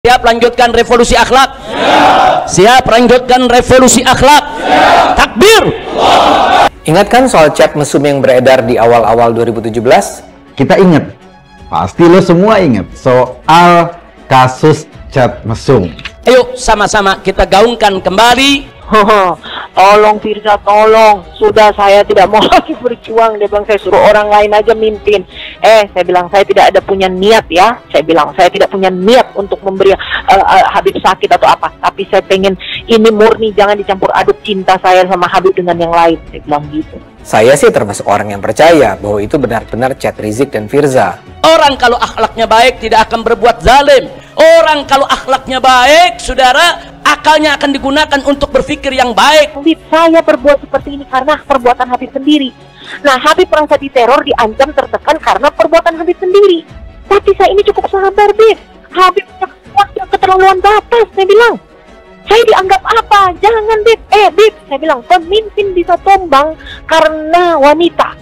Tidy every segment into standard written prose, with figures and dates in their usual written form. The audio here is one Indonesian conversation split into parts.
Siap lanjutkan revolusi akhlak? Siap lanjutkan revolusi akhlak? Takbir! Ingatkan soal chat mesum yang beredar di awal-awal 2017? Kita ingat, pasti lo semua ingat soal kasus chat mesum. Ayo sama-sama kita gaungkan kembali. Tolong Firza, tolong. Sudah, saya tidak mau lagi berjuang. Dia bilang saya suruh orang lain aja mimpin. Saya bilang saya tidak ada punya niat ya. Saya bilang saya tidak punya niat untuk memberi Habib sakit atau apa. Tapi saya pengen ini murni, jangan dicampur aduk cinta saya sama Habib dengan yang lain. Saya bilang gitu. Saya sih termasuk orang yang percaya bahwa itu benar-benar chat Rizik dan Firza. Orang kalau akhlaknya baik tidak akan berbuat zalim. Orang kalau akhlaknya baik, saudara, akalnya akan digunakan untuk berpikir yang baik. Habib, saya berbuat seperti ini karena perbuatan Habib sendiri. Nah, Habib merasa diteror, diancam, tertekan karena perbuatan Habib sendiri. Tapi saya ini cukup sabar, Bib. Habib waktu keterlaluan batas, saya bilang. Saya dianggap apa? Jangan, Bib. Bib, saya bilang, pemimpin bisa tumbang karena wanita.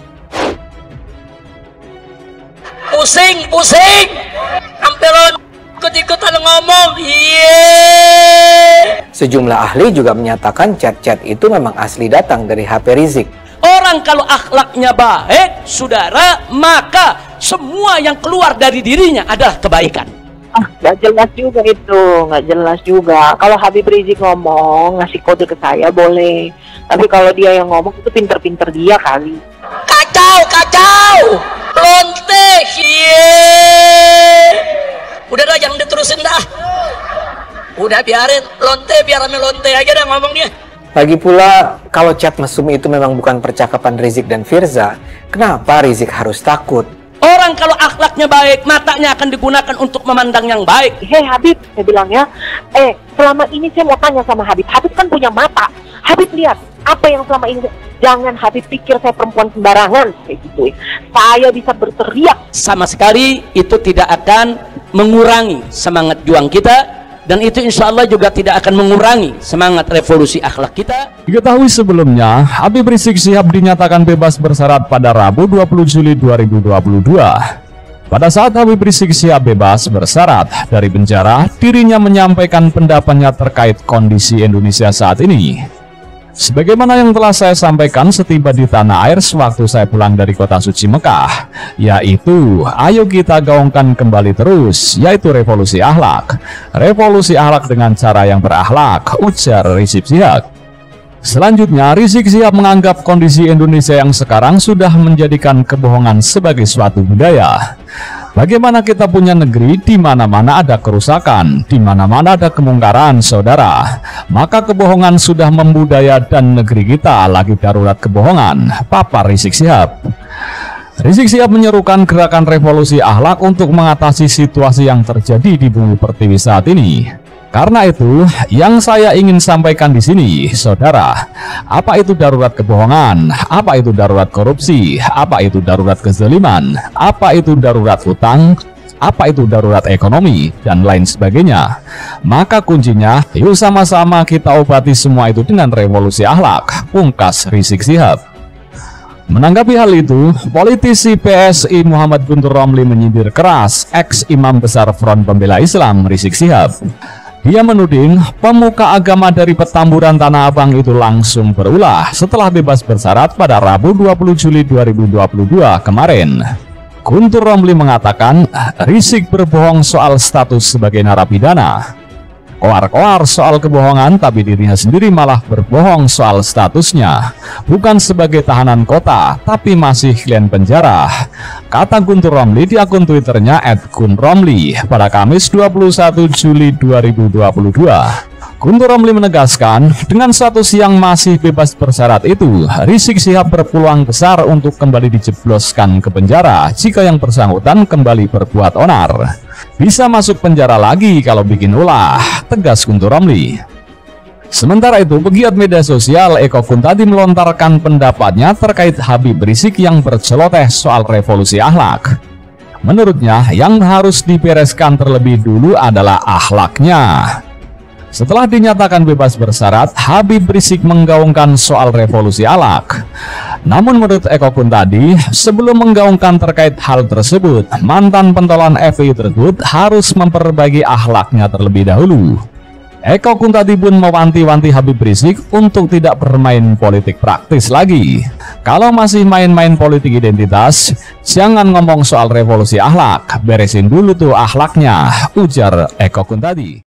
Pusing, hampir ikut-ikutan ngomong. Sejumlah ahli juga menyatakan chat-chat itu memang asli datang dari HP Rizik. Orang kalau akhlaknya baik, saudara, maka semua yang keluar dari dirinya adalah kebaikan. Nggak jelas juga itu, nggak jelas juga. Kalau Habib Rizik ngomong, ngasih kode ke saya boleh. Tapi kalau dia yang ngomong itu pinter-pinter dia kali. Kacau, lonte, udah dah, jangan diterusin dah. Udah biarin, lonte, biar rame lonte aja dah ngomongnya. Lagi pula, kalau chat mesum itu memang bukan percakapan Rizik dan Firza, kenapa Rizik harus takut? Orang kalau akhlaknya baik, matanya akan digunakan untuk memandang yang baik. Hei Habib, saya bilang ya, selama ini saya mau tanya sama Habib. Habib kan punya mata. Habib lihat, apa yang selama ini, jangan Habib pikir saya perempuan sembarangan. Kayak gitu. Saya bisa berteriak. Sama sekali itu tidak akan mengurangi semangat juang kita. Dan itu insya Allah juga tidak akan mengurangi semangat revolusi akhlak kita. Diketahui sebelumnya, Habib Rizik Syihab dinyatakan bebas bersyarat pada Rabu 20 Juli 2022. Pada saat Habib Rizik Syihab bebas bersyarat dari penjara, dirinya menyampaikan pendapatnya terkait kondisi Indonesia saat ini. Sebagaimana yang telah saya sampaikan setiba di tanah air sewaktu saya pulang dari kota suci Mekah, yaitu ayo kita gaungkan kembali terus, yaitu revolusi akhlak. Revolusi akhlak dengan cara yang berakhlak, ujar Rizik Syihab. Selanjutnya, Rizik Syihab menganggap kondisi Indonesia yang sekarang sudah menjadikan kebohongan sebagai suatu budaya. Bagaimana kita punya negeri di mana-mana ada kerusakan, di mana-mana ada kemungkaran, saudara. Maka kebohongan sudah membudaya dan negeri kita lagi darurat kebohongan, papar Rizik Syihab. Rizik Syihab menyerukan gerakan revolusi akhlak untuk mengatasi situasi yang terjadi di bumi pertiwi saat ini. Karena itu, yang saya ingin sampaikan di sini, saudara, apa itu darurat kebohongan, apa itu darurat korupsi, apa itu darurat kezaliman, apa itu darurat hutang, apa itu darurat ekonomi, dan lain sebagainya. Maka kuncinya, yuk sama-sama kita obati semua itu dengan revolusi akhlak, pungkas Rizik Syihab. Menanggapi hal itu, politisi PSI Muhammad Guntur Romli menyindir keras ex-imam besar Front Pembela Islam Rizik Syihab. Dia menuding pemuka agama dari Petamburan Tanah Abang itu langsung berulah setelah bebas bersyarat pada Rabu 20 Juli 2022 kemarin. Guntur Romli mengatakan Rizik berbohong soal status sebagai narapidana. Koar-koar soal kebohongan, tapi dirinya sendiri malah berbohong soal statusnya. Bukan sebagai tahanan kota, tapi masih klien penjara, kata Guntur Romli di akun Twitternya @gunromli pada Kamis 21 Juli 2022. Guntur Romli menegaskan, dengan status yang masih bebas bersyarat itu, Rizik Syihab berpeluang besar untuk kembali dijebloskan ke penjara jika yang bersangkutan kembali berbuat onar. Bisa masuk penjara lagi kalau bikin ulah, tegas Guntur Romli. Sementara itu, pegiat media sosial Eko Kuntadi melontarkan pendapatnya terkait Habib Rizik yang berceloteh soal revolusi akhlak. Menurutnya, yang harus dibereskan terlebih dulu adalah akhlaknya. Setelah dinyatakan bebas bersyarat, Habib Rizik menggaungkan soal revolusi akhlak. Namun menurut Eko Kuntadi, sebelum menggaungkan terkait hal tersebut, mantan pentolan FPI tersebut harus memperbaiki akhlaknya terlebih dahulu. Eko Kuntadi pun mewanti-wanti Habib Rizik untuk tidak bermain politik praktis lagi. Kalau masih main-main politik identitas, jangan ngomong soal revolusi akhlak, beresin dulu tuh akhlaknya, ujar Eko Kuntadi.